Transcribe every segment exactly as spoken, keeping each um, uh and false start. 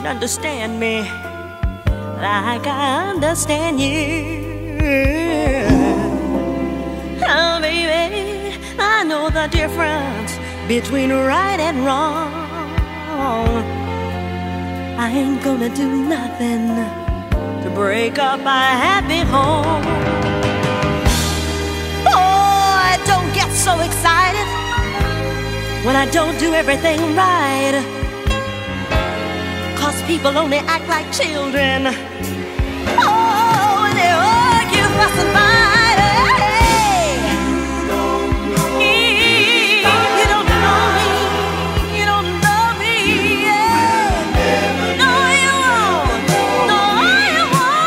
can understand me like I understand you. Oh, baby, I know the difference between right and wrong. I ain't gonna do nothing to break up my happy home. Oh, don't get so excited when I don't do everything right, 'cause people only act like children. Oh, when they argue, fuss and fight. Hey, you don't know me, you don't know me. Yeah. No, you won't, no, you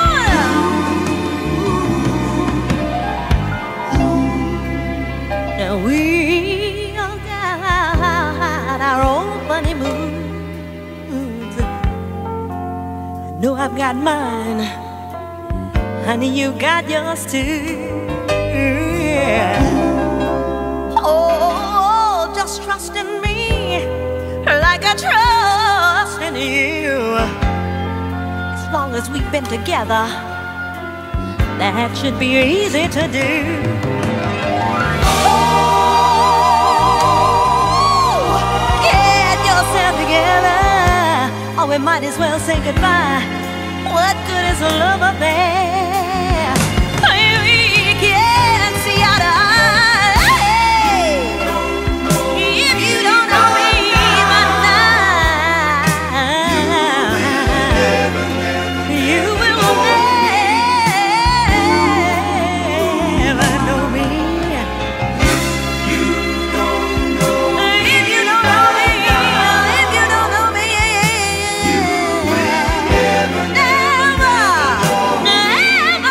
won't. Now we all got our own funny moods. I know I've got mine, honey, you got yours too. Oh, just trust in me like I trust in you. As long as we've been together, that should be easy to do. Oh, get yourself together, or we might as well say goodbye. What good is a love affair? We can't see eye to eye. If you don't know me by now, you will never know me. If you don't know me, if you don't know me, you will never, never, never.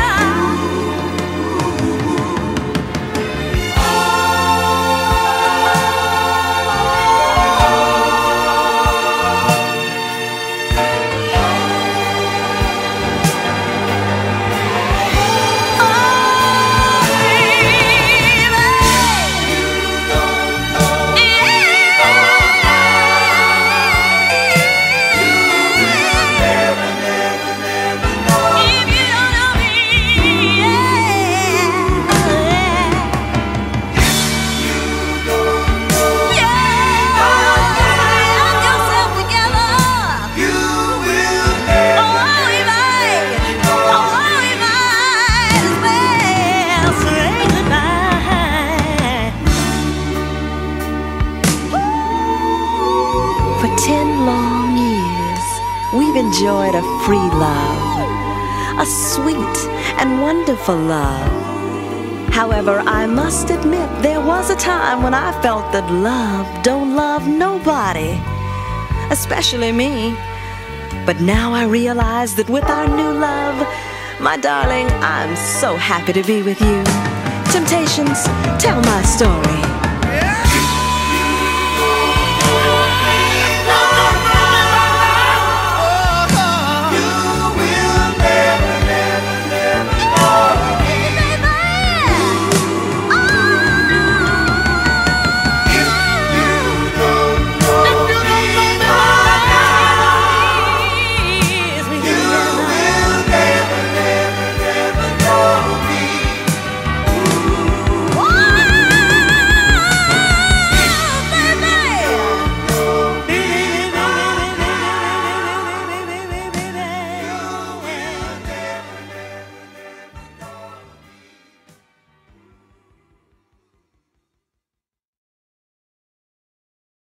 For ten long years, we've enjoyed a free love, a sweet and wonderful love. However, I must admit there was a time when I felt that love don't love nobody, especially me. But now I realize that with our new love, my darling, I'm so happy to be with you. Temptations, tell my story.